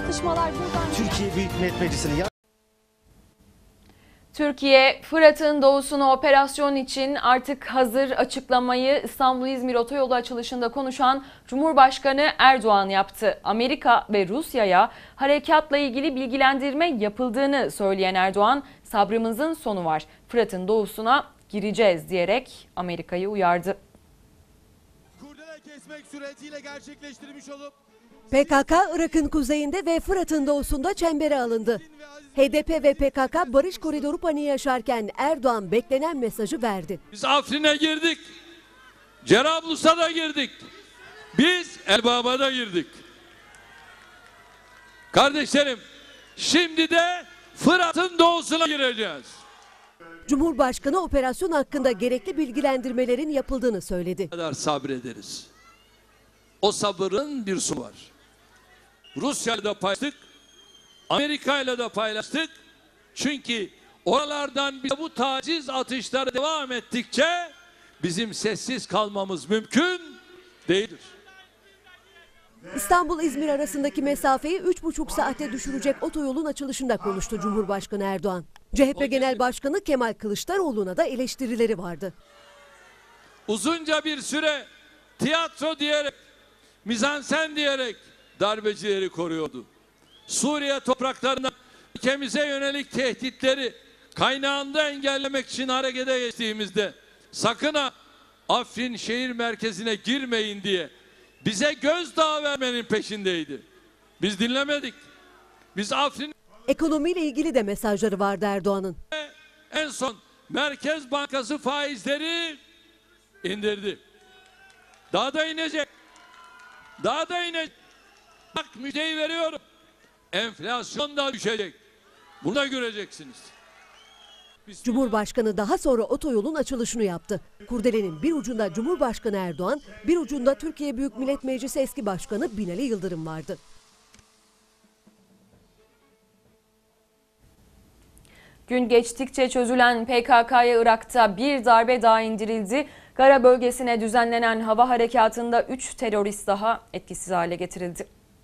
Çatışmalar buradan... Türkiye Büyük Millet Meclisi'nin... Türkiye, Fırat'ın doğusuna operasyon için artık hazır açıklamayı İstanbul-İzmir otoyolu açılışında konuşan Cumhurbaşkanı Erdoğan yaptı. Amerika ve Rusya'ya harekatla ilgili bilgilendirme yapıldığını söyleyen Erdoğan, sabrımızın sonu var, Fırat'ın doğusuna gireceğiz diyerek Amerika'yı uyardı. Kurdele kesmek suretiyle gerçekleştirmiş olup PKK, Irak'ın kuzeyinde ve Fırat'ın doğusunda çembere alındı. HDP ve PKK barış koridoru paniği yaşarken Erdoğan beklenen mesajı verdi. Biz Afrin'e girdik, Cerablus'a da girdik, biz Elbap'a da girdik. Kardeşlerim, şimdi de Fırat'ın doğusuna gireceğiz. Cumhurbaşkanı operasyon hakkında gerekli bilgilendirmelerin yapıldığını söyledi. Ne kadar sabrederiz. O sabırın bir sonu var. Rusya'yla da paylaştık, Amerika'yla da paylaştık. Çünkü oralardan bize bu taciz atışları devam ettikçe bizim sessiz kalmamız mümkün değildir. İstanbul-İzmir arasındaki mesafeyi 3,5 saate düşürecek otoyolun açılışında konuştu Cumhurbaşkanı Erdoğan. CHP Genel Başkanı Kemal Kılıçdaroğlu'na da eleştirileri vardı. Uzunca bir süre tiyatro diyerek, mizansen diyerek darbecileri koruyordu. Suriye topraklarından ülkemize yönelik tehditleri kaynağında engellemek için harekete geçtiğimizde sakın ha Afrin şehir merkezine girmeyin diye bize gözdağı vermenin peşindeydi. Biz dinlemedik. Biz Afrin... Ekonomiyle ilgili de mesajları vardı Erdoğan'ın. En son Merkez Bankası faizleri indirdi. Daha da inecek. Daha da inecek. Bak müjdeyi veriyorum. Enflasyon da düşecek. Bunu da göreceksiniz. Cumhurbaşkanı daha sonra otoyolun açılışını yaptı. Kurdelenin bir ucunda Cumhurbaşkanı Erdoğan, bir ucunda Türkiye Büyük Millet Meclisi eski başkanı Binali Yıldırım vardı. Gün geçtikçe çözülen PKK'ya Irak'ta bir darbe daha indirildi. Gara bölgesine düzenlenen hava harekatında 3 terörist daha etkisiz hale getirildi.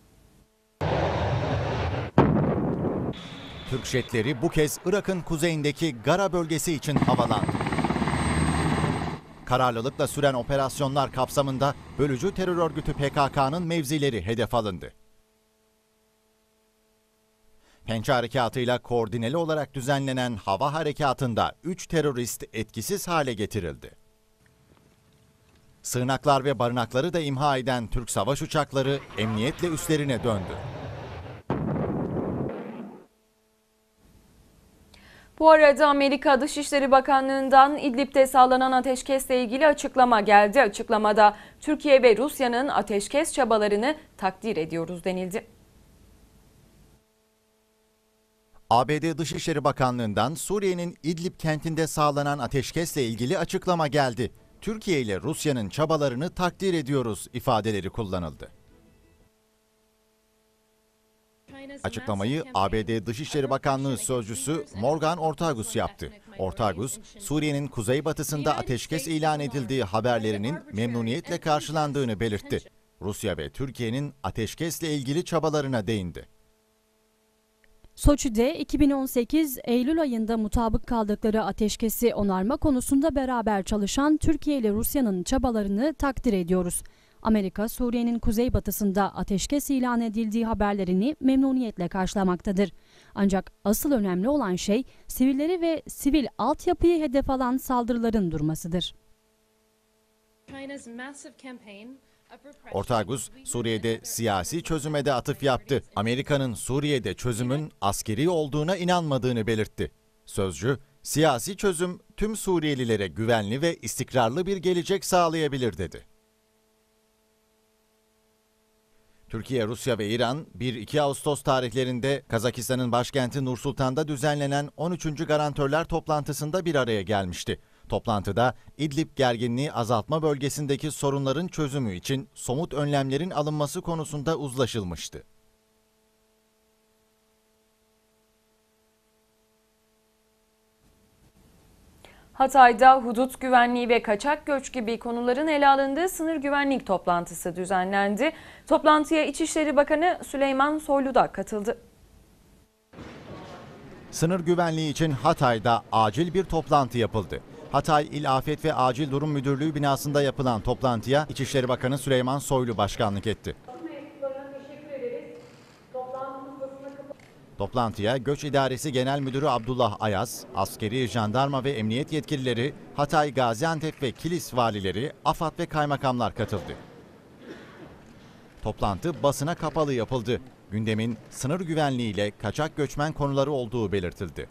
Türk jetleri bu kez Irak'ın kuzeyindeki Gara bölgesi için havalandı. Kararlılıkla süren operasyonlar kapsamında bölücü terör örgütü PKK'nın mevzileri hedef alındı. Pençe harekatıyla koordineli olarak düzenlenen hava harekatında 3 terörist etkisiz hale getirildi. Sığınaklar ve barınakları da imha eden Türk savaş uçakları emniyetle üslerine döndü. Bu arada Amerika Dışişleri Bakanlığı'ndan İdlib'de sağlanan ateşkesle ilgili açıklama geldi. Açıklamada Türkiye ve Rusya'nın ateşkes çabalarını takdir ediyoruz denildi. ABD Dışişleri Bakanlığı'ndan Suriye'nin İdlib kentinde sağlanan ateşkesle ilgili açıklama geldi. Türkiye ile Rusya'nın çabalarını takdir ediyoruz ifadeleri kullanıldı. Açıklamayı ABD Dışişleri Bakanlığı Sözcüsü Morgan Ortagus yaptı. Ortagus, Suriye'nin kuzeybatısında ateşkes ilan edildiği haberlerinin memnuniyetle karşılandığını belirtti. Rusya ve Türkiye'nin ateşkesle ilgili çabalarına değindi. Soçi'de 2018 Eylül ayında mutabık kaldıkları ateşkesi onarma konusunda beraber çalışan Türkiye ile Rusya'nın çabalarını takdir ediyoruz. Amerika, Suriye'nin kuzeybatısında ateşkes ilan edildiği haberlerini memnuniyetle karşılamaktadır. Ancak asıl önemli olan şey sivilleri ve sivil altyapıyı hedef alan saldırıların durmasıdır. Ortagus, Suriye'de siyasi çözüme de atıf yaptı. Amerika'nın Suriye'de çözümün askeri olduğuna inanmadığını belirtti. Sözcü, siyasi çözüm tüm Suriyelilere güvenli ve istikrarlı bir gelecek sağlayabilir dedi. Türkiye, Rusya ve İran 1-2 Ağustos tarihlerinde Kazakistan'ın başkenti Nur-Sultan'da düzenlenen 13. Garantörler toplantısında bir araya gelmişti. Toplantıda İdlib gerginliği azaltma bölgesindeki sorunların çözümü için somut önlemlerin alınması konusunda uzlaşılmıştı. Hatay'da hudut güvenliği ve kaçak göç gibi konuların ele alındığı sınır güvenlik toplantısı düzenlendi. Toplantıya İçişleri Bakanı Süleyman Soylu da katıldı. Sınır güvenliği için Hatay'da acil bir toplantı yapıldı. Hatay İl Afet ve Acil Durum Müdürlüğü binasında yapılan toplantıya İçişleri Bakanı Süleyman Soylu başkanlık etti. Toplantıya Göç İdaresi Genel Müdürü Abdullah Ayaz, askeri, jandarma ve emniyet yetkilileri, Hatay, Gaziantep ve Kilis valileri, AFAD ve kaymakamlar katıldı. Toplantı basına kapalı yapıldı. Gündemin sınır güvenliği ile kaçak göçmen konuları olduğu belirtildi.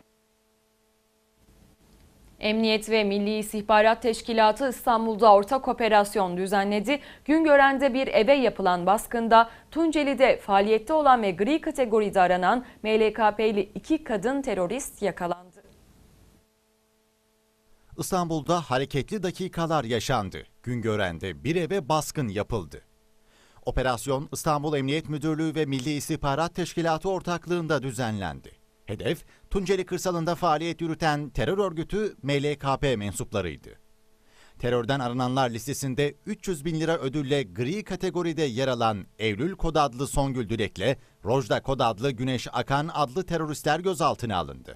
Emniyet ve Milli İstihbarat Teşkilatı İstanbul'da ortak operasyon düzenledi. Güngören'de bir eve yapılan baskında Tunceli'de faaliyette olan ve gri kategoride aranan MLKP'li 2 kadın terörist yakalandı. İstanbul'da hareketli dakikalar yaşandı. Güngören'de bir eve baskın yapıldı. Operasyon İstanbul Emniyet Müdürlüğü ve Milli İstihbarat Teşkilatı ortaklığında düzenlendi. Hedef, Tunceli kırsalında faaliyet yürüten terör örgütü MLKP mensuplarıydı. Terörden arananlar listesinde 300 bin lira ödülle gri kategoride yer alan Eylül Kod adlı Songül Dilek'le Rojda Kod adlı Güneş Akan adlı teröristler gözaltına alındı.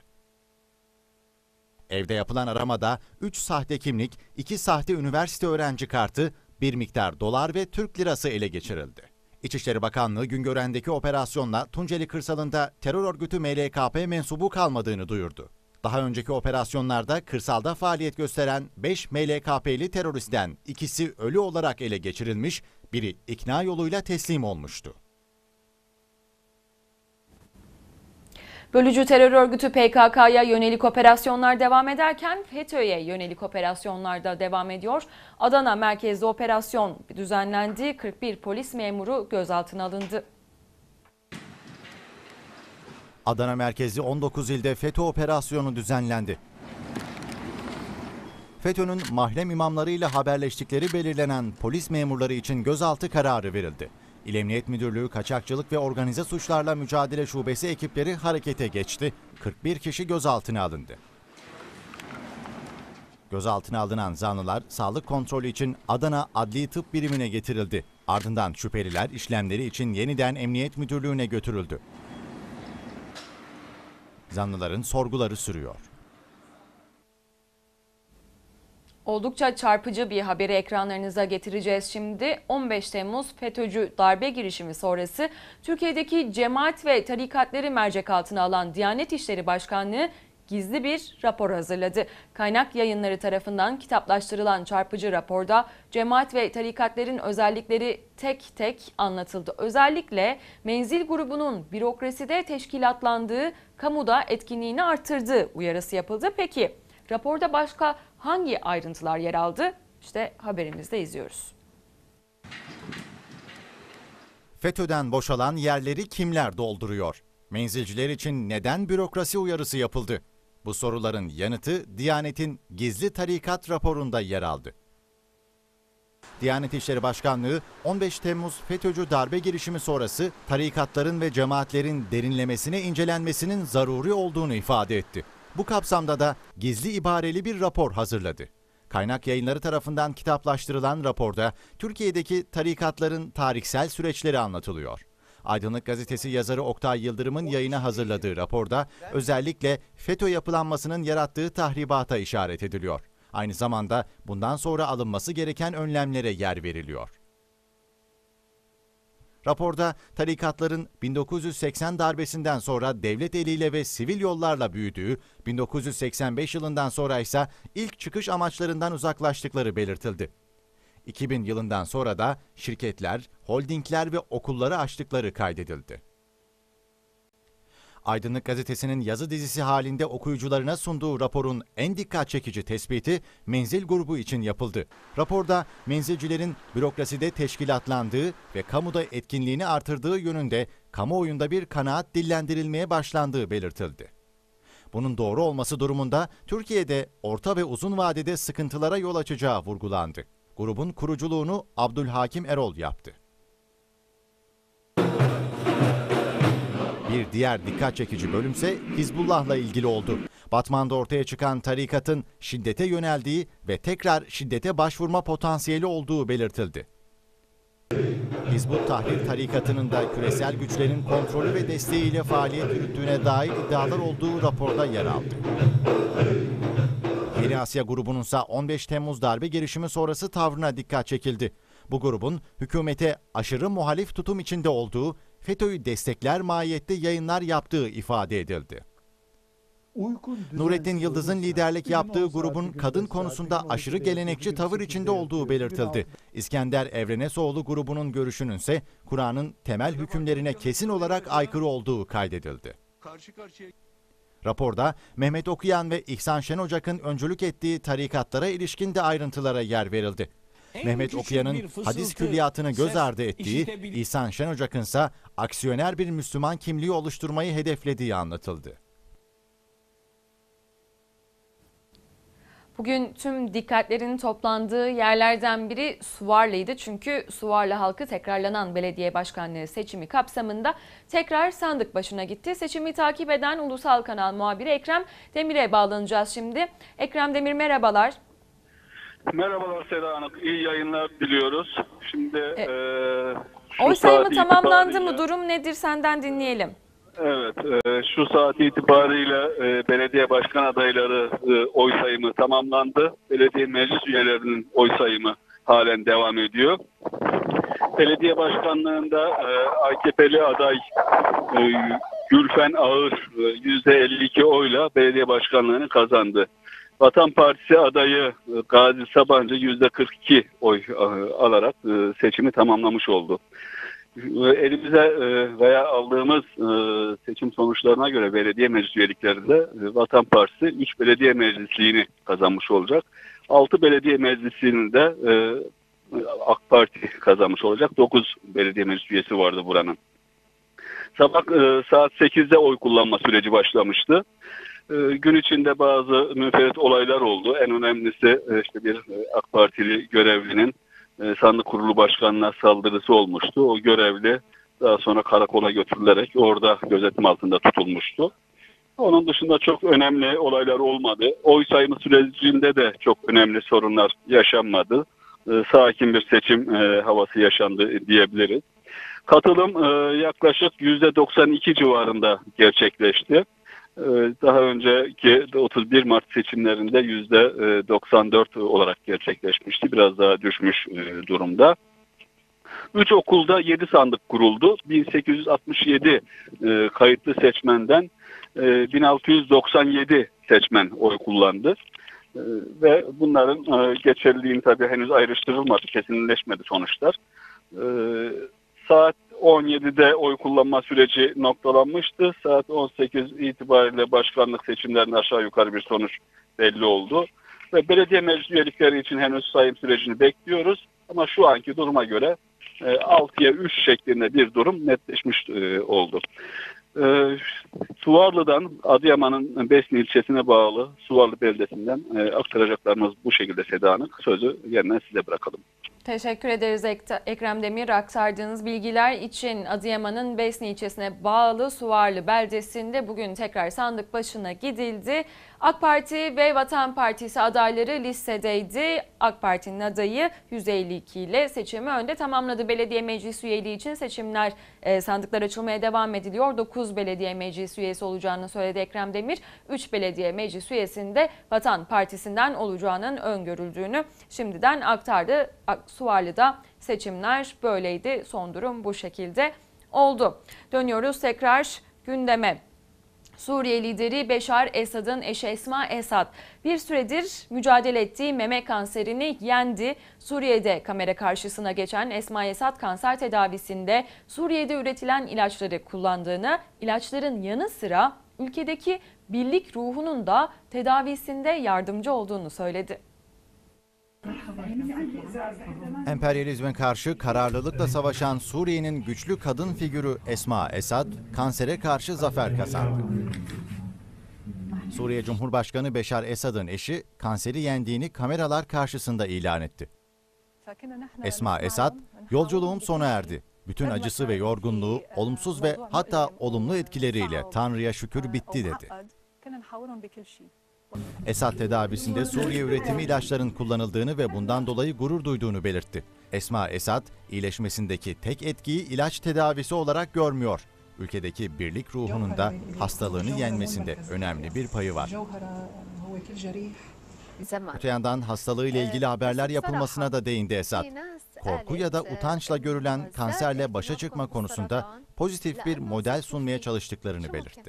Evde yapılan aramada 3 sahte kimlik, 2 sahte üniversite öğrenci kartı, bir miktar dolar ve Türk lirası ele geçirildi. İçişleri Bakanlığı Güngören'deki operasyonla Tunceli kırsalında terör örgütü MLKP mensubu kalmadığını duyurdu. Daha önceki operasyonlarda kırsalda faaliyet gösteren 5 MLKP'li teröristten ikisi ölü olarak ele geçirilmiş, biri ikna yoluyla teslim olmuştu. Bölücü terör örgütü PKK'ya yönelik operasyonlar devam ederken FETÖ'ye yönelik operasyonlar da devam ediyor. Adana merkezli operasyon düzenlendi. 41 polis memuru gözaltına alındı. Adana merkezli 19 ilde FETÖ operasyonu düzenlendi. FETÖ'nün mahrem imamlarıyla haberleştikleri belirlenen polis memurları için gözaltı kararı verildi. İl Emniyet Müdürlüğü Kaçakçılık ve Organize Suçlarla Mücadele Şubesi ekipleri harekete geçti. 41 kişi gözaltına alındı. Gözaltına alınan zanlılar sağlık kontrolü için Adana Adli Tıp Birimine getirildi. Ardından şüpheliler işlemleri için yeniden Emniyet Müdürlüğü'ne götürüldü. Zanlıların sorguları sürüyor. Oldukça çarpıcı bir haberi ekranlarınıza getireceğiz şimdi. 15 Temmuz FETÖ'cü darbe girişimi sonrası Türkiye'deki cemaat ve tarikatları mercek altına alan Diyanet İşleri Başkanlığı gizli bir rapor hazırladı. Kaynak Yayınları tarafından kitaplaştırılan çarpıcı raporda cemaat ve tarikatların özellikleri tek tek anlatıldı. Özellikle menzil grubunun bürokraside teşkilatlandığı, kamuda etkinliğini artırdığı uyarısı yapıldı. Peki raporda başka hangi ayrıntılar yer aldı? İşte haberimizde izliyoruz. FETÖ'den boşalan yerleri kimler dolduruyor? Menzilciler için neden bürokrasi uyarısı yapıldı? Bu soruların yanıtı Diyanet'in gizli tarikat raporunda yer aldı. Diyanet İşleri Başkanlığı 15 Temmuz FETÖ'cü darbe girişimi sonrası tarikatların ve cemaatlerin derinlemesine incelenmesinin zaruri olduğunu ifade etti. Bu kapsamda da gizli ibareli bir rapor hazırladı. Kaynak Yayınları tarafından kitaplaştırılan raporda Türkiye'deki tarikatların tarihsel süreçleri anlatılıyor. Aydınlık Gazetesi yazarı Oktay Yıldırım'ın yayına hazırladığı raporda özellikle FETÖ yapılanmasının yarattığı tahribata işaret ediliyor. Aynı zamanda bundan sonra alınması gereken önlemlere yer veriliyor. Raporda tarikatların 1980 darbesinden sonra devlet eliyle ve sivil yollarla büyüdüğü, 1985 yılından sonra ise ilk çıkış amaçlarından uzaklaştıkları belirtildi. 2000 yılından sonra da şirketler, holdingler ve okulları açtıkları kaydedildi. Aydınlık Gazetesi'nin yazı dizisi halinde okuyucularına sunduğu raporun en dikkat çekici tespiti menzil grubu için yapıldı. Raporda menzilcilerin bürokraside teşkilatlandığı ve kamuda etkinliğini artırdığı yönünde kamuoyunda bir kanaat dillendirilmeye başlandığı belirtildi. Bunun doğru olması durumunda Türkiye'de orta ve uzun vadede sıkıntılara yol açacağı vurgulandı. Grubun kuruculuğunu Abdülhakim Erol yaptı. Bir diğer dikkat çekici bölümse Hizbullah'la ilgili oldu. Batman'da ortaya çıkan tarikatın şiddete yöneldiği ve tekrar şiddete başvurma potansiyeli olduğu belirtildi. Hizbut Tahrir tarikatının da küresel güçlerin kontrolü ve desteğiyle faaliyet yürüttüğüne dair iddialar olduğu raporda yer aldı. Yeni Asya grubunun ise 15 Temmuz darbe girişimi sonrası tavrına dikkat çekildi. Bu grubun hükümete aşırı muhalif tutum içinde olduğu, FETÖ'yü destekler mahiyette yayınlar yaptığı ifade edildi. Nurettin Yıldız'ın liderlik yaptığı grubun kadın konusunda aşırı gelenekçi tavır içinde olduğu belirtildi. İskender Evrenesoğlu grubunun görüşünün ise Kur'an'ın temel hükümlerine kesin olarak aykırı olduğu kaydedildi. Raporda Mehmet Okuyan ve İhsan Şen Ocak'ın öncülük ettiği tarikatlara ilişkin de ayrıntılara yer verildi. Mehmet Okuyan'ın hadis külliyatını göz ardı ettiği, İhsan Şen Ocak'ın ise aksiyoner bir Müslüman kimliği oluşturmayı hedeflediği anlatıldı. Bugün tüm dikkatlerin toplandığı yerlerden biri Suvarlı'ydı. Çünkü Suvarlı halkı tekrarlanan belediye başkanlığı seçimi kapsamında tekrar sandık başına gitti. Seçimi takip eden Ulusal Kanal muhabiri Ekrem Demir'e bağlanacağız şimdi. Ekrem Demir, merhabalar. Merhabalar Seda Hanım. İyi yayınlar diliyoruz. Şimdi oy sayımı tamamlandı mı? Durum nedir? Senden dinleyelim. Evet, şu saat itibariyle belediye başkan adayları oy sayımı tamamlandı. Belediye meclis üyelerinin oy sayımı halen devam ediyor. Belediye başkanlığında AKP'li aday Gülfen Ağır %52 oyla belediye başkanlığını kazandı. Vatan Partisi adayı Gazi Sabancı %42 oy alarak seçimi tamamlamış oldu. Elimize veya aldığımız seçim sonuçlarına göre belediye meclis üyeliklerinde Vatan Partisi 3 belediye meclisliğini kazanmış olacak. 6 belediye meclisliğini de AK Parti kazanmış olacak. 9 belediye meclis üyesi vardı buranın. Sabah saat 8'de oy kullanma süreci başlamıştı. Gün içinde bazı münferit olaylar oldu. En önemlisi işte bir AK Partili görevlinin sandık kurulu başkanına saldırısı olmuştu. O görevli daha sonra karakola götürülerek orada gözetim altında tutulmuştu. Onun dışında çok önemli olaylar olmadı. Oy sayımı sürecinde de çok önemli sorunlar yaşanmadı. Sakin bir seçim havası yaşandı diyebiliriz. Katılım yaklaşık %92 civarında gerçekleşti. Daha önceki 31 Mart seçimlerinde %94 olarak gerçekleşmişti. Biraz daha düşmüş durumda. 3 okulda 7 sandık kuruldu. 1867 kayıtlı seçmenden 1697 seçmen oy kullandı. Ve bunların geçerliliğini tabii henüz ayrıştırılmadı, kesinleşmedi sonuçlar. Saat 17'de oy kullanma süreci noktalanmıştı. Saat 18 itibariyle başkanlık seçimlerinde aşağı yukarı bir sonuç belli oldu. Ve belediye meclis üyelikleri için henüz sayım sürecini bekliyoruz. Ama şu anki duruma göre 6'ya 3 şeklinde bir durum netleşmiş oldu. Suvarlı'dan Adıyaman'ın Besni ilçesine bağlı Suvarlı beldesinden aktaracaklarımız bu şekilde Seda Hanım. Sözü yeniden size bırakalım. Teşekkür ederiz Ekrem Demir, aktardığınız bilgiler için. Adıyaman'ın Besni ilçesine bağlı Suvarlı beldesinde bugün tekrar sandık başına gidildi. AK Parti ve Vatan Partisi adayları listedeydi. AK Parti'nin adayı %52 ile seçimi önde tamamladı. Belediye meclis üyeliği için seçimler, sandıklar açılmaya devam ediliyor. 9 belediye meclis üyesi olacağını söyledi Ekrem Demir. 3 belediye meclis üyesinde Vatan Partisi'nden olacağının öngörüldüğünü şimdiden aktardı. Suvarlı'da seçimler böyleydi. Son durum bu şekilde oldu. Dönüyoruz tekrar gündeme. Suriye lideri Beşar Esad'ın eşi Esma Esad bir süredir mücadele ettiği meme kanserini yendi. Suriye'de kamera karşısına geçen Esma Esad kanser tedavisinde Suriye'de üretilen ilaçları kullandığını, ilaçların yanı sıra ülkedeki birlik ruhunun da tedavisinde yardımcı olduğunu söyledi. Emperyalizme karşı kararlılıkla savaşan Suriye'nin güçlü kadın figürü Esma Esad, kansere karşı zafer kazandı. Suriye Cumhurbaşkanı Beşar Esad'ın eşi kanseri yendiğini kameralar karşısında ilan etti. Esma Esad, "Yolculuğum sona erdi. Bütün acısı ve yorgunluğu, olumsuz ve hatta olumlu etkileriyle Tanrı'ya şükür bitti" dedi. Esad tedavisinde Suriye üretimi ilaçların kullanıldığını ve bundan dolayı gurur duyduğunu belirtti. Esma Esad, iyileşmesindeki tek etkiyi ilaç tedavisi olarak görmüyor. Ülkedeki birlik ruhunun da hastalığını yenmesinde önemli bir payı var. Öte yandan hastalığıyla ilgili haberler yapılmasına da değindi Esad. Korku ya da utançla görülen kanserle başa çıkma konusunda pozitif bir model sunmaya çalıştıklarını belirtti.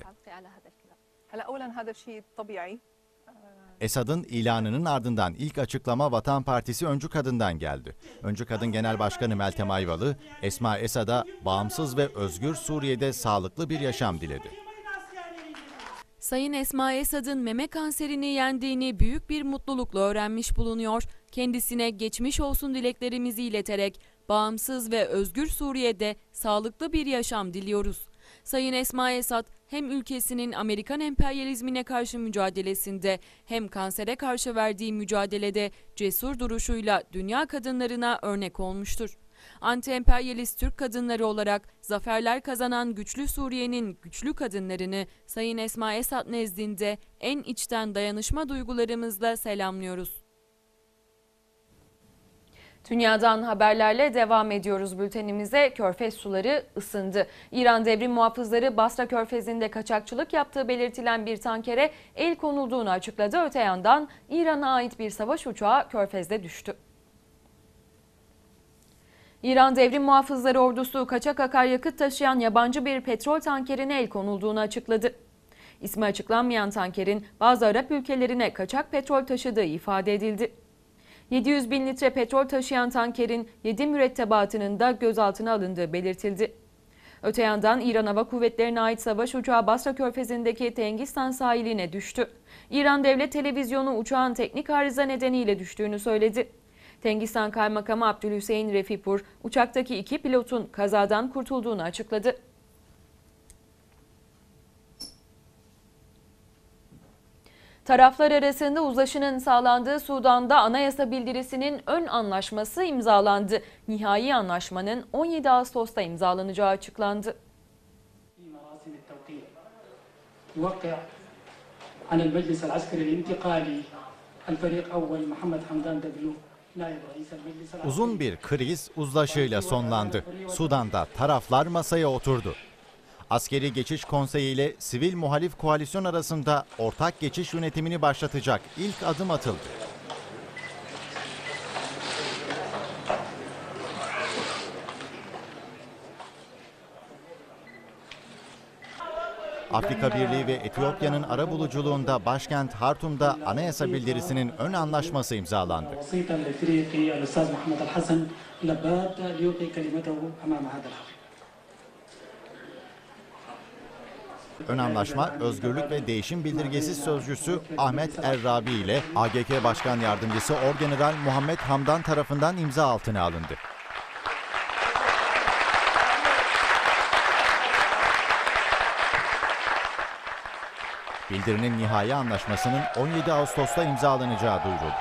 Esad'ın ilanının ardından ilk açıklama Vatan Partisi Öncü Kadın'dan geldi. Öncü Kadın Genel Başkanı Meltem Ayvalı, Esma Esad'a bağımsız ve özgür Suriye'de sağlıklı bir yaşam diledi. Sayın Esma Esad'ın meme kanserini yendiğini büyük bir mutlulukla öğrenmiş bulunuyor. Kendisine geçmiş olsun dileklerimizi ileterek bağımsız ve özgür Suriye'de sağlıklı bir yaşam diliyoruz. Sayın Esma Esad hem ülkesinin Amerikan emperyalizmine karşı mücadelesinde hem kansere karşı verdiği mücadelede cesur duruşuyla dünya kadınlarına örnek olmuştur. Anti-emperyalist Türk kadınları olarak zaferler kazanan güçlü Suriye'nin güçlü kadınlarını Sayın Esma Esad nezdinde en içten dayanışma duygularımızla selamlıyoruz. Dünyadan haberlerle devam ediyoruz bültenimize. Körfez suları ısındı. İran devrim muhafızları Basra Körfezi'nde kaçakçılık yaptığı belirtilen bir tankere el konulduğunu açıkladı. Öte yandan İran'a ait bir savaş uçağı Körfez'de düştü. İran Devrim Muhafızları Ordusu kaçak akaryakıt taşıyan yabancı bir petrol tankerine el konulduğunu açıkladı. İsmi açıklanmayan tankerin bazı Arap ülkelerine kaçak petrol taşıdığı ifade edildi. 700 bin litre petrol taşıyan tankerin 7 mürettebatının da gözaltına alındığı belirtildi. Öte yandan İran Hava Kuvvetleri'ne ait savaş uçağı Basra Körfezi'ndeki Tengistan sahiline düştü. İran Devlet Televizyonu uçağın teknik arıza nedeniyle düştüğünü söyledi. Tengistan Kaymakamı Abdülhüseyin Refipur, uçaktaki 2 pilotun kazadan kurtulduğunu açıkladı. Taraflar arasında uzlaşının sağlandığı Sudan'da anayasa bildirisinin ön anlaşması imzalandı. Nihai anlaşmanın 17 Ağustos'ta imzalanacağı açıklandı. Uzun bir kriz uzlaşıyla sonlandı. Sudan'da taraflar masaya oturdu. Askeri Geçiş Konseyi ile Sivil Muhalif Koalisyon arasında ortak geçiş yönetimini başlatacak ilk adım atıldı. Afrika Birliği ve Etiyopya'nın arabuluculuğunda başkent Hartum'da anayasa bildirisinin ön anlaşması imzalandı. Ön anlaşma, Özgürlük ve Değişim Bildirgesi Sözcüsü Ahmet Errabi ile AGK Başkan Yardımcısı Orgeneral Muhammed Hamdan tarafından imza altına alındı. Bildirinin nihai anlaşmasının 17 Ağustos'ta imzalanacağı duyuruldu.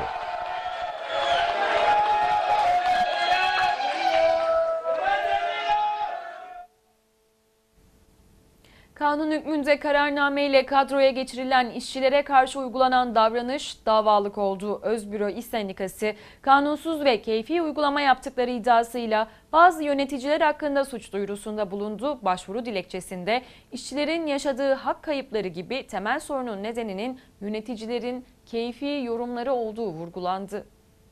Kanun hükmünde kararnameyle kadroya geçirilen işçilere karşı uygulanan davranış davalık oldu. Özbüro İş Sendikası kanunsuz ve keyfi uygulama yaptıkları iddiasıyla bazı yöneticiler hakkında suç duyurusunda bulundu. Başvuru dilekçesinde işçilerin yaşadığı hak kayıpları gibi temel sorunun nedeninin yöneticilerin keyfi yorumları olduğu vurgulandı.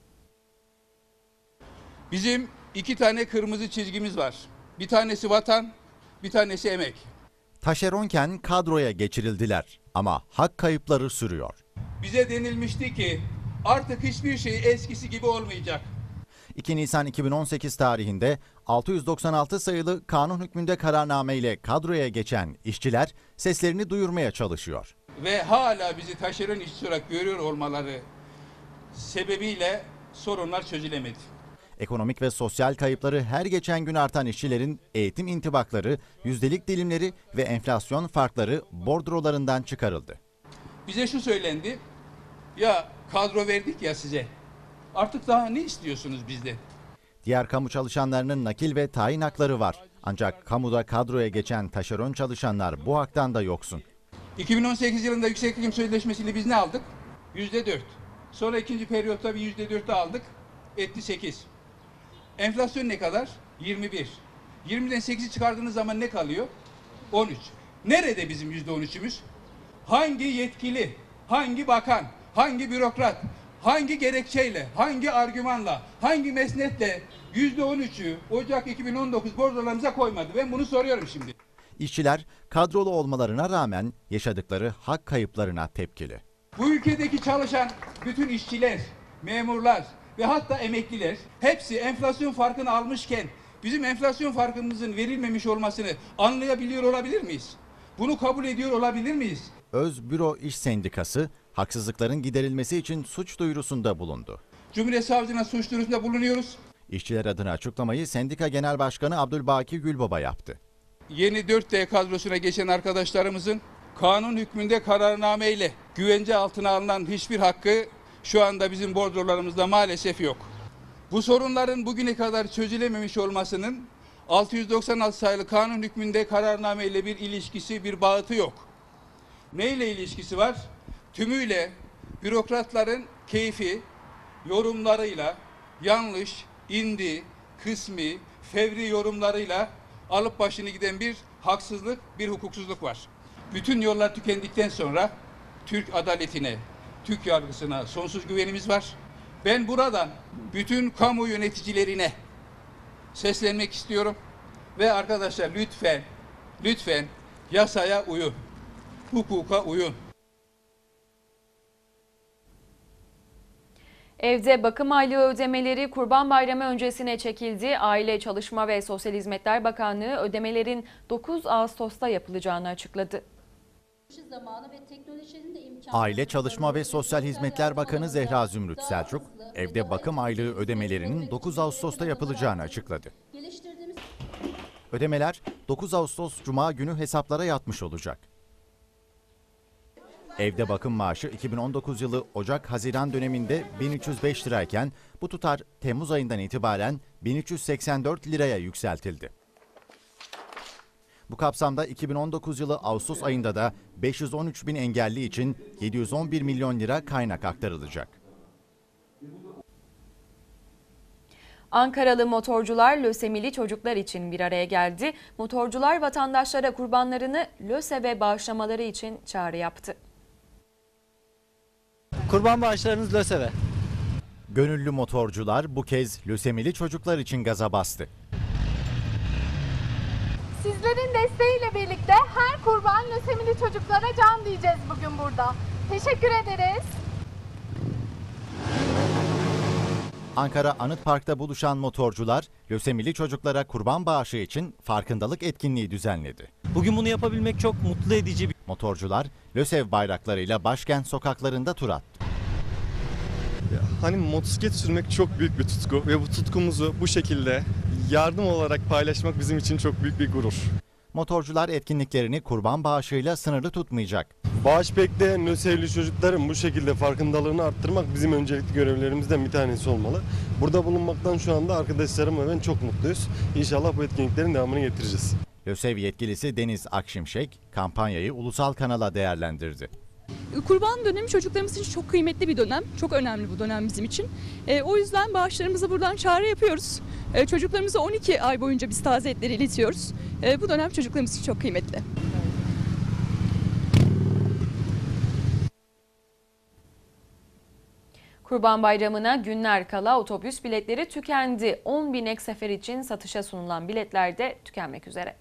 Bizim 2 tane kırmızı çizgimiz var. Bir tanesi vatan, bir tanesi emek. Taşeronken kadroya geçirildiler ama hak kayıpları sürüyor. Bize denilmişti ki artık hiçbir şey eskisi gibi olmayacak. 2 Nisan 2018 tarihinde 696 sayılı kanun hükmünde kararname ile kadroya geçen işçiler seslerini duyurmaya çalışıyor. Ve hala bizi taşeron işçi olarak görüyor olmaları sebebiyle sorunlar çözülemedi. Ekonomik ve sosyal kayıpları her geçen gün artan işçilerin eğitim intibakları, yüzdelik dilimleri ve enflasyon farkları bordrolarından çıkarıldı. Bize şu söylendi, ya kadro verdik ya size, artık daha ne istiyorsunuz bizden? Diğer kamu çalışanlarının nakil ve tayin hakları var. Ancak kamuda kadroya geçen taşeron çalışanlar bu haktan da yoksun. 2018 yılında yüksek eğitim sözleşmesiyle biz ne aldık? %4. Sonra ikinci periyotta bir %4 aldık. Etti 8. Enflasyon ne kadar? 21. 20'den 8'i çıkardığınız zaman ne kalıyor? 13. Nerede bizim %13'ümüz? Hangi yetkili, hangi bakan, hangi bürokrat, hangi gerekçeyle, hangi argümanla, hangi mesnetle %13'ü Ocak 2019 bordolarımıza koymadı? Ben bunu soruyorum şimdi. İşçiler kadrolu olmalarına rağmen yaşadıkları hak kayıplarına tepkili. Bu ülkedeki çalışan bütün işçiler, memurlar ve hatta emekliler hepsi enflasyon farkını almışken bizim enflasyon farkımızın verilmemiş olmasını anlayabiliyor olabilir miyiz? Bunu kabul ediyor olabilir miyiz? Öz Büro İş Sendikası haksızlıkların giderilmesi için suç duyurusunda bulundu. Cumhuriyet Savcılığına suç duyurusunda bulunuyoruz. İşçiler adına açıklamayı Sendika Genel Başkanı Abdülbaki Gülbaba yaptı. Yeni 4D kadrosuna geçen arkadaşlarımızın kanun hükmünde kararnameyle güvence altına alınan hiçbir hakkı şu anda bizim bordrolarımızda maalesef yok. Bu sorunların bugüne kadar çözülememiş olmasının 696 sayılı kanun hükmünde kararnameyle bir ilişkisi, bir bağıtı yok. Neyle ilişkisi var? Tümüyle bürokratların keyfi, yorumlarıyla, yanlış, indi, kısmi, fevri yorumlarıyla alıp başını giden bir haksızlık, bir hukuksuzluk var. Bütün yollar tükendikten sonra Türk adaletine, Türk yargısına sonsuz güvenimiz var. Ben buradan bütün kamu yöneticilerine seslenmek istiyorum. Ve arkadaşlar lütfen yasaya uyun, hukuka uyun. Evde bakım aylığı ödemeleri Kurban Bayramı öncesine çekildi. Aile, Çalışma ve Sosyal Hizmetler Bakanlığı ödemelerin 9 Ağustos'ta yapılacağını açıkladı. Aile, Çalışma ve Sosyal Hizmetler Bakanı Zehra Zümrüt Selçuk, evde bakım aylığı ödemelerinin 9 Ağustos'ta yapılacağını açıkladı. Ödemeler 9 Ağustos Cuma günü hesaplara yatmış olacak. Evde bakım maaşı 2019 yılı Ocak-Haziran döneminde 1305 lirayken bu tutar Temmuz ayından itibaren 1384 liraya yükseltildi. Bu kapsamda 2019 yılı Ağustos ayında da 513 bin engelli için 711 milyon lira kaynak aktarılacak. Ankaralı motorcular lösemili çocuklar için bir araya geldi. Motorcular vatandaşlara kurbanlarını LÖSEV'e bağışlamaları için çağrı yaptı. Kurban bağışlarınız LÖSEV'e. Gönüllü motorcular bu kez lösemili çocuklar için gaza bastı. Sizlerin desteğiyle birlikte her kurban lösemili çocuklara can diyeceğiz bugün burada. Teşekkür ederiz. Ankara Anıt Park'ta buluşan motorcular lösemili çocuklara kurban bağışı için farkındalık etkinliği düzenledi. Bugün bunu yapabilmek çok mutlu edici. Motorcular LÖSEV bayraklarıyla başkent sokaklarında tur attı. Hani motosiklet sürmek çok büyük bir tutku ve bu tutkumuzu bu şekilde yardım olarak paylaşmak bizim için çok büyük bir gurur. Motorcular etkinliklerini kurban bağışıyla sınırlı tutmayacak. Bağış bekleyen LÖSEV'li çocukların bu şekilde farkındalığını arttırmak bizim öncelikli görevlerimizden bir tanesi olmalı. Burada bulunmaktan şu anda arkadaşlarım ve ben çok mutluyuz. İnşallah bu etkinliklerin devamını getireceğiz. LÖSEV yetkilisi Deniz Akşimşek kampanyayı ulusal kanala değerlendirdi. Kurban dönemi çocuklarımız için çok kıymetli bir dönem. Çok önemli bu dönem bizim için. O yüzden bağışlarımıza buradan çağrı yapıyoruz. Çocuklarımıza 12 ay boyunca biz taze etleri iletiyoruz. Bu dönem çocuklarımız için çok kıymetli. Kurban Bayramı'na günler kala otobüs biletleri tükendi. 10 bin ek sefer için satışa sunulan biletler de tükenmek üzere.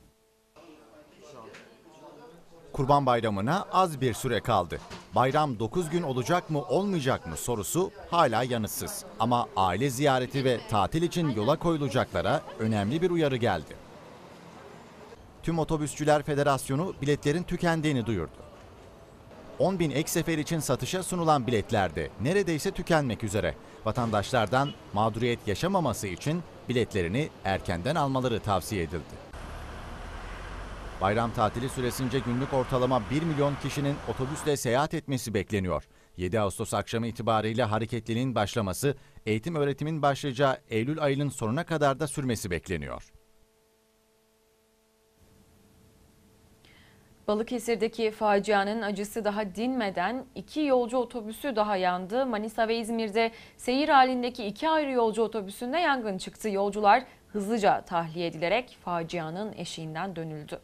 Kurban Bayramı'na az bir süre kaldı. Bayram 9 gün olacak mı olmayacak mı sorusu hala yanıtsız. Ama aile ziyareti ve tatil için yola koyulacaklara önemli bir uyarı geldi. Tüm Otobüsçüler Federasyonu biletlerin tükendiğini duyurdu. 10 bin ek sefer için satışa sunulan biletlerde neredeyse tükenmek üzere. Vatandaşlardan mağduriyet yaşamaması için biletlerini erkenden almaları tavsiye edildi. Bayram tatili süresince günlük ortalama 1 milyon kişinin otobüsle seyahat etmesi bekleniyor. 7 Ağustos akşamı itibariyle hareketliliğin başlaması, eğitim öğretimin başlayacağı Eylül ayının sonuna kadar da sürmesi bekleniyor. Balıkesir'deki facianın acısı daha dinmeden 2 yolcu otobüsü daha yandı. Manisa ve İzmir'de seyir halindeki 2 ayrı yolcu otobüsünde yangın çıktı. Yolcular hızlıca tahliye edilerek facianın eşiğinden dönüldü.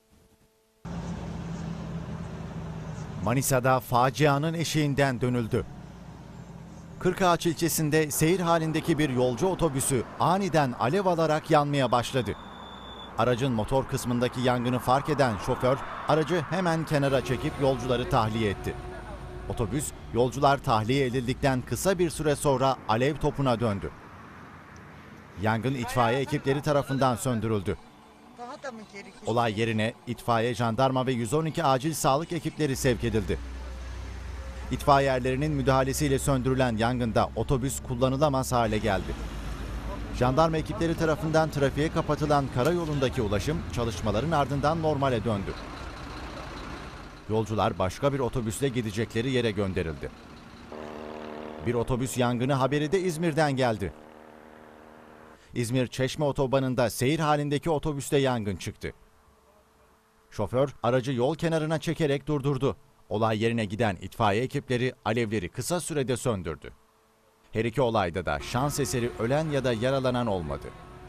Manisa'da facianın eşiğinden dönüldü. Kırkağaç ilçesinde seyir halindeki bir yolcu otobüsü aniden alev alarak yanmaya başladı. Aracın motor kısmındaki yangını fark eden şoför aracı hemen kenara çekip yolcuları tahliye etti. Otobüs yolcular tahliye edildikten kısa bir süre sonra alev topuna döndü. Yangın itfaiye ekipleri tarafından söndürüldü. Olay yerine itfaiye, jandarma ve 112 acil sağlık ekipleri sevk edildi. İtfaiye erlerinin müdahalesiyle söndürülen yangında otobüs kullanılamaz hale geldi. Jandarma ekipleri tarafından trafiğe kapatılan karayolundaki ulaşım çalışmaların ardından normale döndü. Yolcular başka bir otobüsle gidecekleri yere gönderildi. Bir otobüs yangını haberi de İzmir'den geldi. İzmir-Çeşme otobanında seyir halindeki otobüste yangın çıktı. Şoför aracı yol kenarına çekerek durdurdu. Olay yerine giden itfaiye ekipleri alevleri kısa sürede söndürdü. Her iki olayda da şans eseri ölen ya da yaralanan olmadı.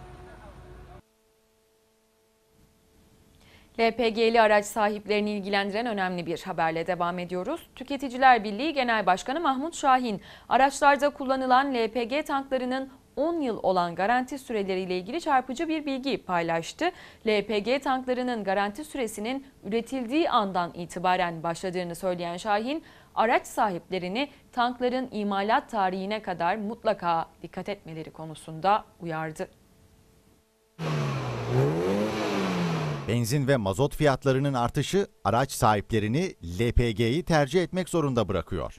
LPG'li araç sahiplerini ilgilendiren önemli bir haberle devam ediyoruz. Tüketiciler Birliği Genel Başkanı Mahmut Şahin, araçlarda kullanılan LPG tanklarının 10 yıl olan garanti süreleriyle ilgili çarpıcı bir bilgi paylaştı. LPG tanklarının garanti süresinin üretildiği andan itibaren başladığını söyleyen Şahin, araç sahiplerini tankların imalat tarihine kadar mutlaka dikkat etmeleri konusunda uyardı. Benzin ve mazot fiyatlarının artışı araç sahiplerini LPG'yi tercih etmek zorunda bırakıyor.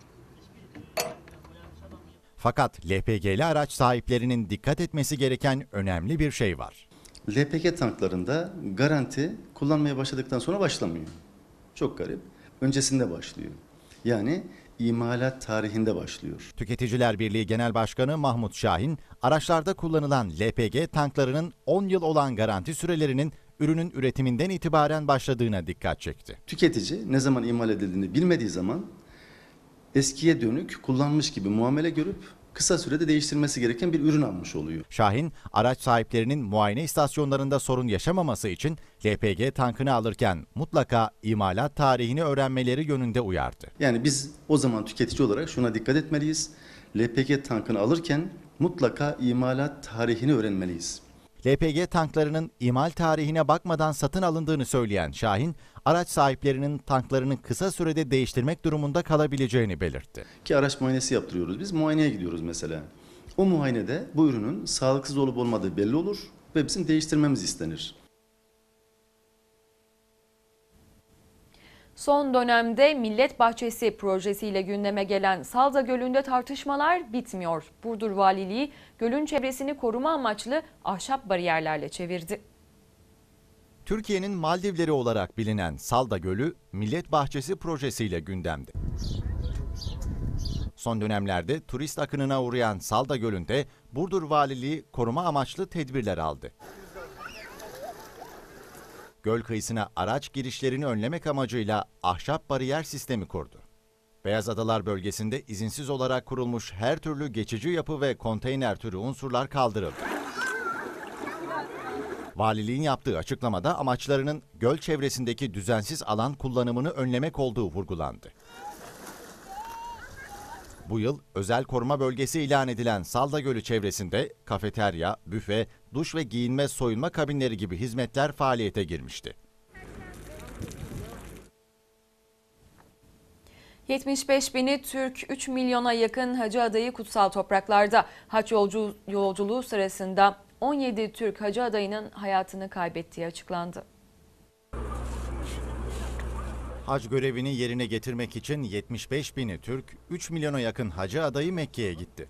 Fakat LPG'li araç sahiplerinin dikkat etmesi gereken önemli bir şey var. LPG tanklarında garanti kullanmaya başladıktan sonra başlamıyor. Çok garip. Öncesinde başlıyor. Yani imalat tarihinde başlıyor. Tüketiciler Birliği Genel Başkanı Mahmut Şahin, araçlarda kullanılan LPG tanklarının 10 yıl olan garanti sürelerinin ürünün üretiminden itibaren başladığına dikkat çekti. Tüketici ne zaman imal edildiğini bilmediği zaman eskiye dönük kullanmış gibi muamele görüp kısa sürede değiştirmesi gereken bir ürün almış oluyor. Şahin, araç sahiplerinin muayene istasyonlarında sorun yaşamaması için LPG tankını alırken mutlaka imalat tarihini öğrenmeleri yönünde uyardı. Yani biz o zaman tüketici olarak şuna dikkat etmeliyiz. LPG tankını alırken mutlaka imalat tarihini öğrenmeliyiz. LPG tanklarının imal tarihine bakmadan satın alındığını söyleyen Şahin, araç sahiplerinin tanklarını kısa sürede değiştirmek durumunda kalabileceğini belirtti. Ki araç muayenesi yaptırıyoruz. Biz muayeneye gidiyoruz mesela. O muayenede bu ürünün sağlıksız olup olmadığı belli olur ve bizim değiştirmemiz istenir. Son dönemde Millet Bahçesi projesiyle gündeme gelen Salda Gölü'nde tartışmalar bitmiyor. Burdur Valiliği gölün çevresini koruma amaçlı ahşap bariyerlerle çevirdi. Türkiye'nin Maldivleri olarak bilinen Salda Gölü, Millet Bahçesi projesiyle gündemde. Son dönemlerde turist akınına uğrayan Salda Gölü'nde Burdur Valiliği koruma amaçlı tedbirler aldı. Göl kıyısına araç girişlerini önlemek amacıyla ahşap bariyer sistemi kurdu. Beyazadalar bölgesinde izinsiz olarak kurulmuş her türlü geçici yapı ve konteyner türü unsurlar kaldırıldı. Valiliğin yaptığı açıklamada amaçlarının göl çevresindeki düzensiz alan kullanımını önlemek olduğu vurgulandı. Bu yıl özel koruma bölgesi ilan edilen Salda Gölü çevresinde kafeterya, büfe, duş ve giyinme soyunma kabinleri gibi hizmetler faaliyete girmişti. 75 bini Türk, 3 milyona yakın hacı adayı kutsal topraklarda. Hac yolculuğu sırasında 17 Türk hacı adayının hayatını kaybettiği açıklandı. Hac görevini yerine getirmek için 75 bini Türk, 3 milyona yakın hacı adayı Mekke'ye gitti.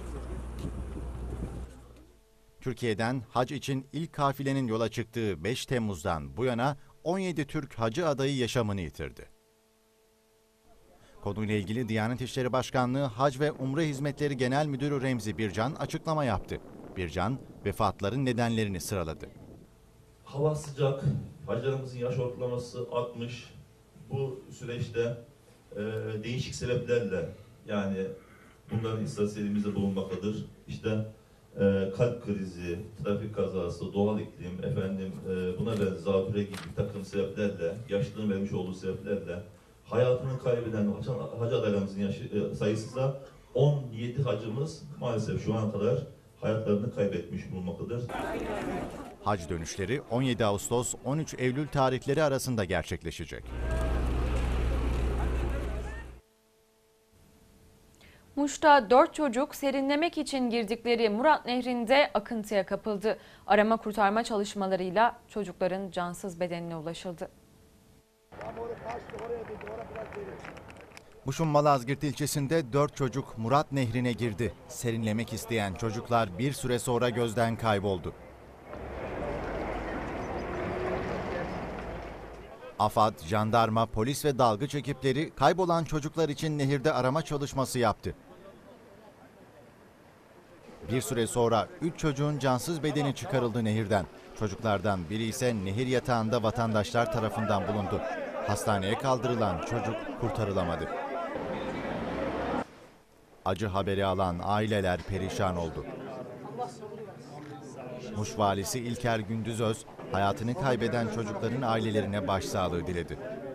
Türkiye'den hac için ilk kafilenin yola çıktığı 5 Temmuz'dan bu yana 17 Türk hacı adayı yaşamını yitirdi. Konuyla ilgili Diyanet İşleri Başkanlığı Hac ve Umre Hizmetleri Genel Müdürü Remzi Bircan açıklama yaptı. Bircan, vefatların nedenlerini sıraladı. Hava sıcak, hacılarımızın yaş ortalaması 60. Bu süreçte değişik sebeplerle, yani bunların istatistiğimizde bulunmaktadır. İşte kalp krizi, trafik kazası, doğal iklim, buna benzer zatürre gibi bir takım sebeplerle, yaşlılığın vermiş olduğu sebeplerle hayatını kaybeden hacı adaylarımızın sayısı da 17 hacımız maalesef şu ana kadar hayatlarını kaybetmiş bulunmaktadır. Hac dönüşleri 17 Ağustos-13 Eylül tarihleri arasında gerçekleşecek. Muş'ta 4 çocuk serinlemek için girdikleri Murat Nehri'nde akıntıya kapıldı. Arama kurtarma çalışmalarıyla çocukların cansız bedenine ulaşıldı. Muş'un Malazgirt ilçesinde 4 çocuk Murat Nehri'ne girdi. Serinlemek isteyen çocuklar bir süre sonra gözden kayboldu. AFAD, jandarma, polis ve dalgıç ekipleri kaybolan çocuklar için nehirde arama çalışması yaptı. Bir süre sonra 3 çocuğun cansız bedeni çıkarıldı nehirden. Çocuklardan biri ise nehir yatağında vatandaşlar tarafından bulundu. Hastaneye kaldırılan çocuk kurtarılamadı. Acı haberi alan aileler perişan oldu. Muş valisi İlker Gündüzöz, hayatını kaybeden çocukların ailelerine başsağlığı diledi.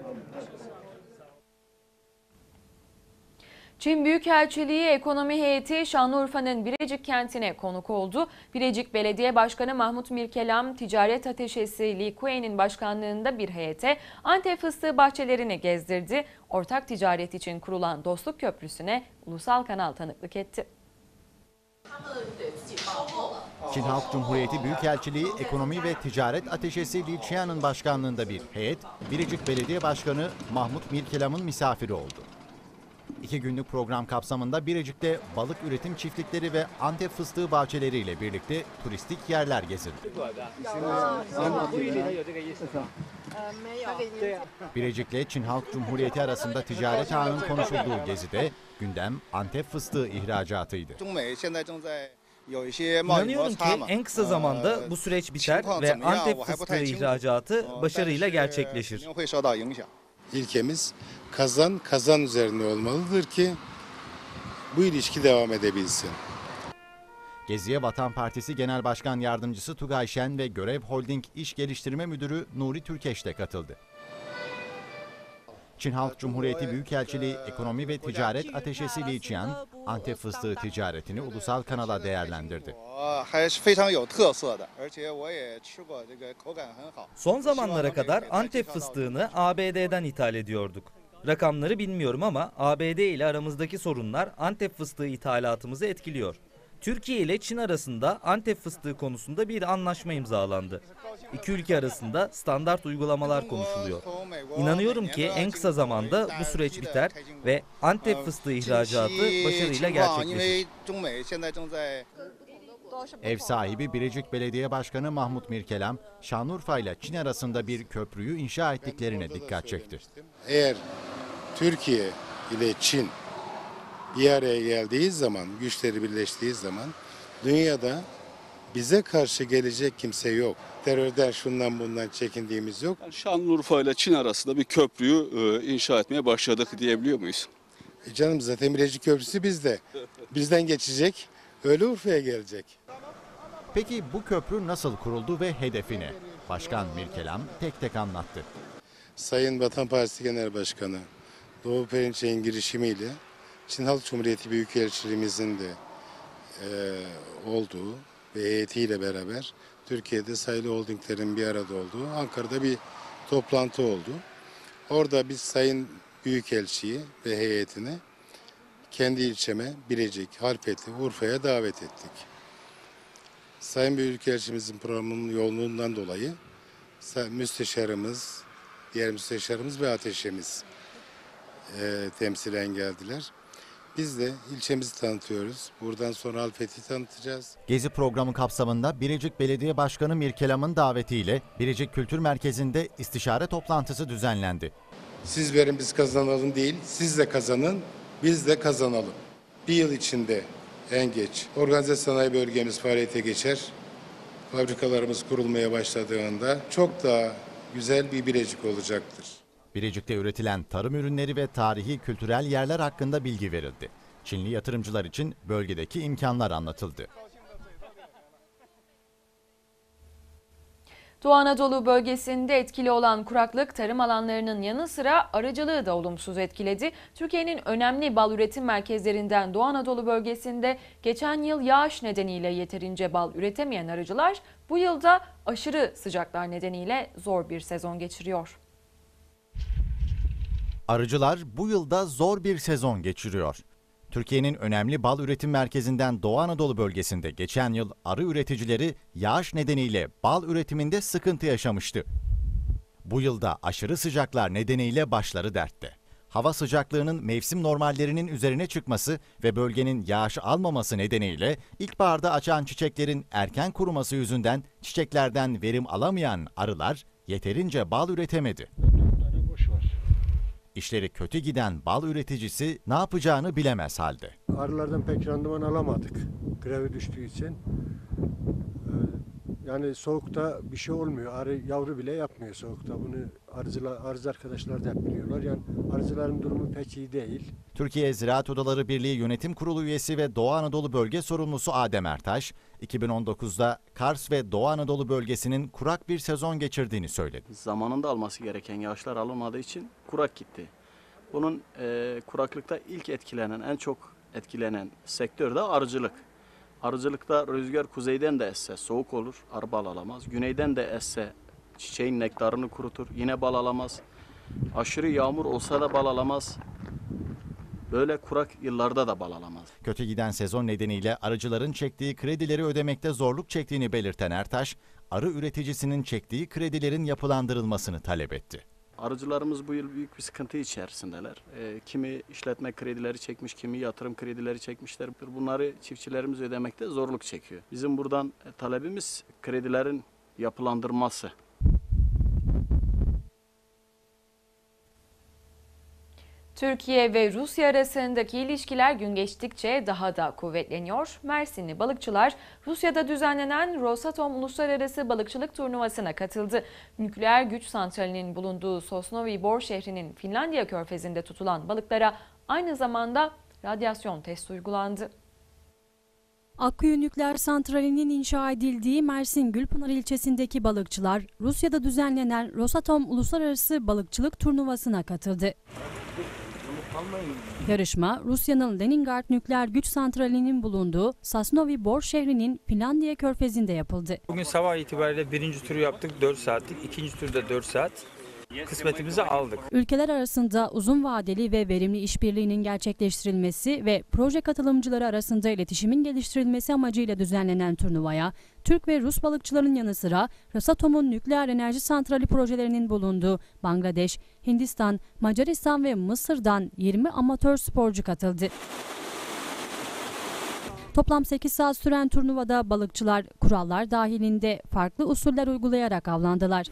Çin Büyükelçiliği Ekonomi Heyeti Şanlıurfa'nın Birecik kentine konuk oldu. Birecik Belediye Başkanı Mahmut Mirkelam, Ticaret Ateşesi Li Kue'nin başkanlığında bir heyete Antep fıstığı bahçelerini gezdirdi. Ortak ticaret için kurulan Dostluk Köprüsü'ne ulusal kanal tanıklık etti. Çin Halk Cumhuriyeti Büyükelçiliği Ekonomi ve Ticaret Ateşesi Li Qian'ın başkanlığında bir heyet, Birecik Belediye Başkanı Mahmut Mirkelam'ın misafiri oldu. 2 günlük program kapsamında Birecik'te balık üretim çiftlikleri ve Antep fıstığı bahçeleriyle birlikte turistik yerler gezildi. Birecik'le Çin Halk Cumhuriyeti arasında ticaret ağının konuşulduğu gezide gündem Antep fıstığı ihracatıydı. İnanıyorum ki en kısa zamanda bu süreç biter ve Antep fıstığı ihracatı başarıyla gerçekleşir. İlkemiz kazan kazan üzerine olmalıdır ki bu ilişki devam edebilsin. Geziye Vatan Partisi Genel Başkan Yardımcısı Tugay Şen ve Görev Holding İş Geliştirme Müdürü Nuri Türkeş de katıldı. Çin Halk Cumhuriyeti Büyükelçiliği Ekonomi ve Ticaret Ateşesi Li Qian, Antep fıstığı ticaretini ulusal kanala değerlendirdi. Son zamanlara kadar Antep fıstığını ABD'den ithal ediyorduk. Rakamları bilmiyorum ama ABD ile aramızdaki sorunlar Antep fıstığı ithalatımızı etkiliyor. Türkiye ile Çin arasında Antep fıstığı konusunda bir anlaşma imzalandı. İki ülke arasında standart uygulamalar konuşuluyor. İnanıyorum ki en kısa zamanda bu süreç biter ve Antep fıstığı ihracatı başarıyla gerçekleşir. Ev sahibi Birecik Belediye Başkanı Mahmut Mirkelam, Şanlıurfa ile Çin arasında bir köprüyü inşa ettiklerine dikkat çekti. Eğer Türkiye ile Çin bir araya geldiği zaman, güçleri birleştiği zaman dünyada bize karşı gelecek kimse yok. Terörden şundan bundan çekindiğimiz yok. Şanlıurfa ile Çin arasında bir köprüyü inşa etmeye başladık diyebiliyor muyuz? Canım zaten Birecik Köprüsü bizde. Bizden geçecek, öyle Urfa'ya gelecek. Peki bu köprü nasıl kuruldu ve hedefi ne? Başkan Mirkelam tek tek anlattı. Sayın Vatan Partisi Genel Başkanı Doğu Perinçek'in girişimiyle Çin Halk Cumhuriyeti Büyükelçiliğimizin de olduğu ve heyetiyle beraber Türkiye'de sayılı holdinglerin bir arada olduğu Ankara'da bir toplantı oldu. Orada biz Sayın Büyükelçiyi ve heyetini kendi ilçeme Birecik, Halfeti, Urfa'ya davet ettik. Sayın Büyükelçimizin programının yoğunluğundan dolayı müsteşarımız, diğer müsteşarımız ve ateşemiz temsilen geldiler. Biz de ilçemizi tanıtıyoruz. Buradan sonra Halfeti'yi tanıtacağız. Gezi programı kapsamında Birecik Belediye Başkanı Mirkelam'ın davetiyle Birecik Kültür Merkezi'nde istişare toplantısı düzenlendi. Siz verin biz kazanalım değil, siz de kazanın, biz de kazanalım. Bir yıl içinde en geç organize sanayi bölgemiz faaliyete geçer. fabrikalarımız kurulmaya başladığında çok daha güzel bir Birecik olacaktır. Birecik'te üretilen tarım ürünleri ve tarihi kültürel yerler hakkında bilgi verildi. Çinli yatırımcılar için bölgedeki imkanlar anlatıldı. Doğu Anadolu bölgesinde etkili olan kuraklık tarım alanlarının yanı sıra arıcılığı da olumsuz etkiledi. Türkiye'nin önemli bal üretim merkezlerinden Doğu Anadolu bölgesinde geçen yıl yağış nedeniyle yeterince bal üretemeyen arıcılar bu yılda aşırı sıcaklar nedeniyle zor bir sezon geçiriyor. Arıcılar bu yılda zor bir sezon geçiriyor. Türkiye'nin önemli bal üretim merkezinden Doğu Anadolu bölgesinde geçen yıl arı üreticileri yağış nedeniyle bal üretiminde sıkıntı yaşamıştı. Bu yılda aşırı sıcaklar nedeniyle başları dertte. Hava sıcaklığının mevsim normallerinin üzerine çıkması ve bölgenin yağış almaması nedeniyle ilkbaharda açan çiçeklerin erken kuruması yüzünden çiçeklerden verim alamayan arılar yeterince bal üretemedi. İşleri kötü giden bal üreticisi ne yapacağını bilemez halde. Arılardan pek randıman alamadık grevi düştüğü için. Yani soğukta bir şey olmuyor. Arı yavru bile yapmıyor soğukta. Bunu arıcı arkadaşlar da hep biliyorlar. Yani arıcıların durumu pek iyi değil. Türkiye Ziraat Odaları Birliği Yönetim Kurulu üyesi ve Doğu Anadolu Bölge Sorumlusu Adem Ertaş, 2019'da Kars ve Doğu Anadolu bölgesinin kurak bir sezon geçirdiğini söyledi. Zamanında alması gereken yağışlar alınmadığı için kurak gitti. Bunun kuraklıkta ilk en çok etkilenen sektör de arıcılık. Arıcılıkta rüzgar kuzeyden de esse soğuk olur, arı bal alamaz. Güneyden de esse çiçeğin nektarını kurutur, yine bal alamaz. Aşırı yağmur olsa da bal alamaz. Böyle kurak yıllarda da bal alamaz. Kötü giden sezon nedeniyle arıcıların çektiği kredileri ödemekte zorluk çektiğini belirten Ertaş, arı üreticisinin çektiği kredilerin yapılandırılmasını talep etti. Arıcılarımız bu yıl büyük bir sıkıntı içerisindeler. Kimi işletme kredileri çekmiş, kimi yatırım kredileri çekmişler. Bunları çiftçilerimiz ödemekte zorluk çekiyor. Bizim buradan talebimiz kredilerin yapılandırması. Türkiye ve Rusya arasındaki ilişkiler gün geçtikçe daha da kuvvetleniyor. Mersinli balıkçılar Rusya'da düzenlenen Rosatom Uluslararası Balıkçılık Turnuvası'na katıldı. Nükleer güç santralinin bulunduğu Sosnovyj Bor şehrinin Finlandiya körfezinde tutulan balıklara aynı zamanda radyasyon testi uygulandı. Akkuyu Nükleer Santrali'nin inşa edildiği Mersin Gülpınar ilçesindeki balıkçılar Rusya'da düzenlenen Rosatom Uluslararası Balıkçılık Turnuvası'na katıldı. Yarışma, Rusya'nın Leningrad Nükleer Güç Santrali'nin bulunduğu Sosnovyj Bor şehrinin Finlandiya körfezinde yapıldı. Bugün sabah itibariyle birinci turu yaptık 4 saatlik, ikinci turda 4 saat. Kısmetimizi aldık. Ülkeler arasında uzun vadeli ve verimli işbirliğinin gerçekleştirilmesi ve proje katılımcıları arasında iletişimin geliştirilmesi amacıyla düzenlenen turnuvaya, Türk ve Rus balıkçıların yanı sıra Rosatom'un nükleer enerji santrali projelerinin bulunduğu Bangladeş, Hindistan, Macaristan ve Mısır'dan 20 amatör sporcu katıldı. Toplam 8 saat süren turnuvada balıkçılar kurallar dahilinde farklı usuller uygulayarak avlandılar.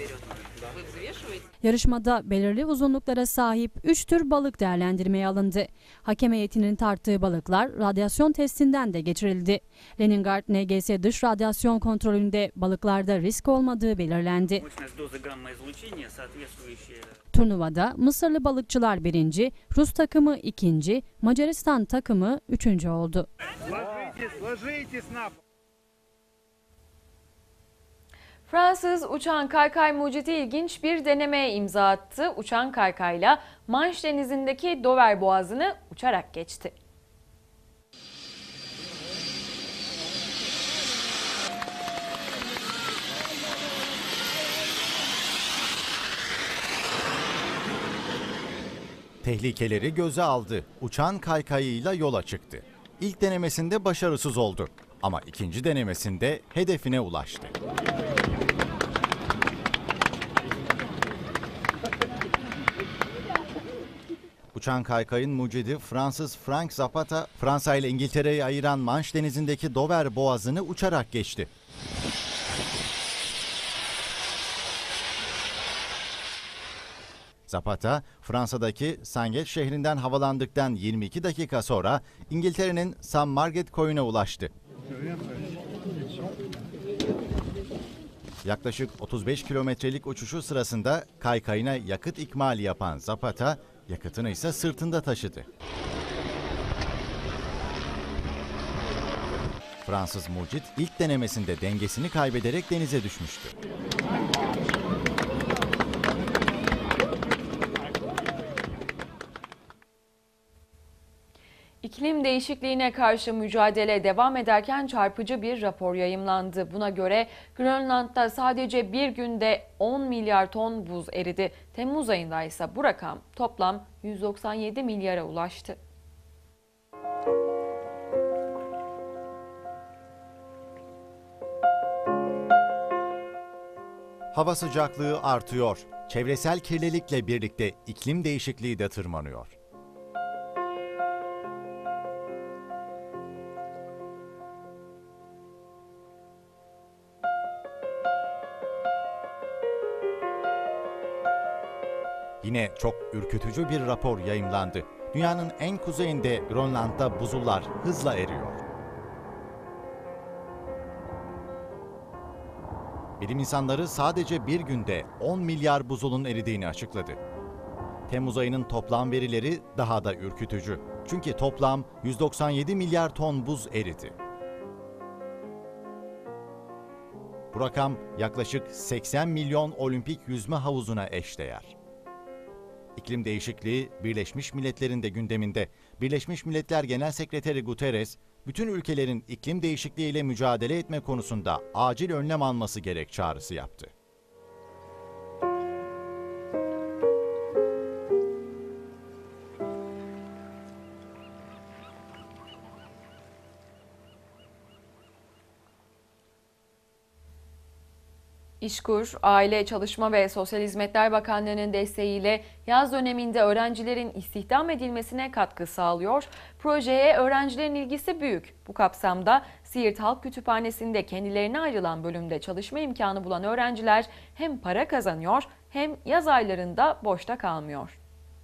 Yarışmada belirli uzunluklara sahip 3 tür balık değerlendirmeye alındı. Hakem heyetinin tarttığı balıklar radyasyon testinden de geçirildi. Leningrad NGS dış radyasyon kontrolünde balıklarda risk olmadığı belirlendi. Turnuvada Mısırlı balıkçılar 1. Rus takımı 2. Macaristan takımı 3. oldu. Fransız uçan kaykay mucidi ilginç bir denemeye imza attı. Uçan kaykayla Manş Denizi'ndeki Dover Boğazı'nı uçarak geçti. Tehlikeleri göze aldı. Uçan kaykayıyla yola çıktı. İlk denemesinde başarısız oldu. Ama ikinci denemesinde hedefine ulaştı. Uçan kaykayın mucidi Fransız Frank Zapata, Fransa ile İngiltere'yi ayıran Manş Denizi'ndeki Dover Boğazı'nı uçarak geçti. Zapata, Fransa'daki Sanget şehrinden havalandıktan 22 dakika sonra İngiltere'nin St. Margaret Koyu'na ulaştı. Yaklaşık 35 kilometrelik uçuşu sırasında kaykayına yakıt ikmali yapan Zapata, yakıtını ise sırtında taşıdı. Fransız mucit ilk denemesinde dengesini kaybederek denize düşmüştü. İklim değişikliğine karşı mücadele devam ederken çarpıcı bir rapor yayımlandı. Buna göre Grönland'da sadece bir günde 10 milyar ton buz eridi. Temmuz ayında ise bu rakam toplam 197 milyara ulaştı. Hava sıcaklığı artıyor. Çevresel kirlilikle birlikte iklim değişikliği de tırmanıyor. Yine çok ürkütücü bir rapor yayımlandı. Dünyanın en kuzeyinde Grönland'da buzullar hızla eriyor. Bilim insanları sadece bir günde 10 milyar buzulun eridiğini açıkladı. Temmuz ayının toplam verileri daha da ürkütücü. Çünkü toplam 197 milyar ton buz eridi. Bu rakam yaklaşık 80 milyon olimpik yüzme havuzuna eşdeğer. İklim değişikliği Birleşmiş Milletler'in de gündeminde. Birleşmiş Milletler Genel Sekreteri Guterres, bütün ülkelerin iklim değişikliğiyle mücadele etme konusunda acil önlem alması gerek çağrısı yaptı. İşkur, Aile, Çalışma ve Sosyal Hizmetler Bakanlığı'nın desteğiyle yaz döneminde öğrencilerin istihdam edilmesine katkı sağlıyor. Projeye öğrencilerin ilgisi büyük. Bu kapsamda Siirt Halk Kütüphanesi'nde kendilerine ayrılan bölümde çalışma imkanı bulan öğrenciler hem para kazanıyor hem yaz aylarında boşta kalmıyor.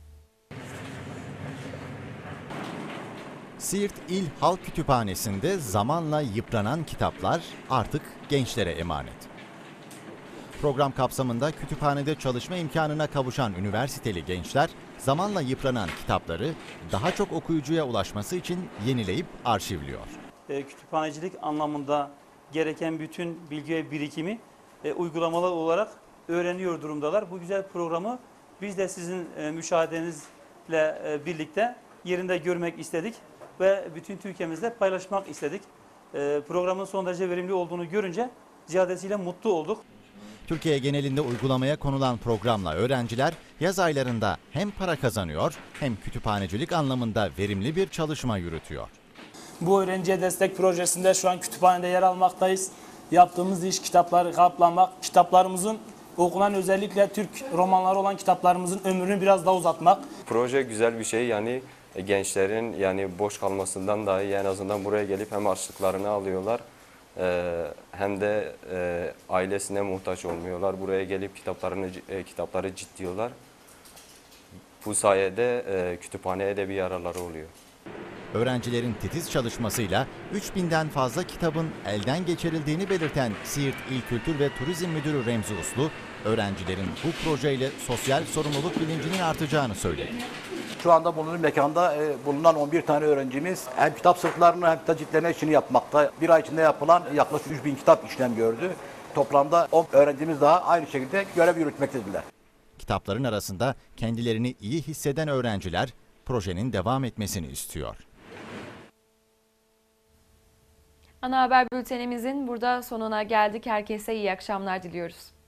Siirt İl Halk Kütüphanesi'nde zamanla yıpranan kitaplar artık gençlere emanet. Program kapsamında kütüphanede çalışma imkanına kavuşan üniversiteli gençler zamanla yıpranan kitapları daha çok okuyucuya ulaşması için yenileyip arşivliyor. Kütüphanecilik anlamında gereken bütün bilgi ve birikimi uygulamalı olarak öğreniyor durumdalar. Bu güzel programı biz de sizin müşahedenizle birlikte yerinde görmek istedik ve bütün Türkiye'mizle paylaşmak istedik. Programın son derece verimli olduğunu görünce ziyadesiyle mutlu olduk. Türkiye genelinde uygulamaya konulan programla öğrenciler yaz aylarında hem para kazanıyor hem kütüphanecilik anlamında verimli bir çalışma yürütüyor. Bu öğrenciye destek projesinde şu an kütüphanede yer almaktayız. Yaptığımız iş kitapları kaplamak, kitaplarımızın okunan özellikle Türk romanları olan kitaplarımızın ömrünü biraz daha uzatmak. Proje güzel bir şey, yani gençlerin boş kalmasından dahi en azından buraya gelip hem harçlıklarını alıyorlar. Hem de ailesine muhtaç olmuyorlar. Buraya gelip kitapları ciddiyorlar. Bu sayede kütüphaneye de bir yararları oluyor. Öğrencilerin titiz çalışmasıyla 3000'den fazla kitabın elden geçirildiğini belirten Siirt İl Kültür ve Turizm Müdürü Remzi Uslu, öğrencilerin bu projeyle sosyal sorumluluk bilincinin artacağını söyledi. Şu anda bulunduğum mekanda bulunan 11 tane öğrencimiz hem kitap sırtlarını hem de ciltleme işini yapmakta. Bir ay içinde yapılan yaklaşık 3000 kitap işlem gördü. Toplamda 10 öğrencimiz daha aynı şekilde görev yürütmektedirler. Kitapların arasında kendilerini iyi hisseden öğrenciler projenin devam etmesini istiyor. Ana haber bültenimizin burada sonuna geldik. Herkese iyi akşamlar diliyoruz.